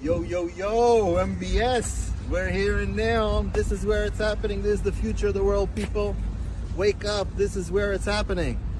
Yo, yo, yo, MBS. We're here and now. This is where it's happening. This is the future of the world, people. Wake up. This is where it's happening.